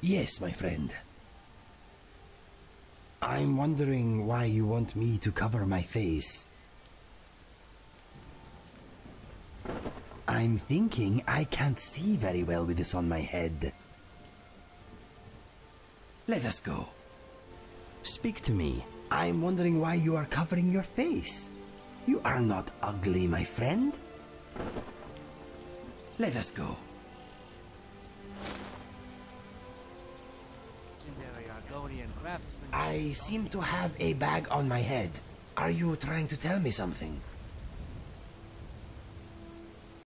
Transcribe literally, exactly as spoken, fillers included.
Yes, my friend. I'm wondering why you want me to cover my face. I'm thinking I can't see very well with this on my head. Let us go. Speak to me. I'm wondering why you are covering your face. You are not ugly, my friend. Let us go. I seem to have a bag on my head. Are you trying to tell me something?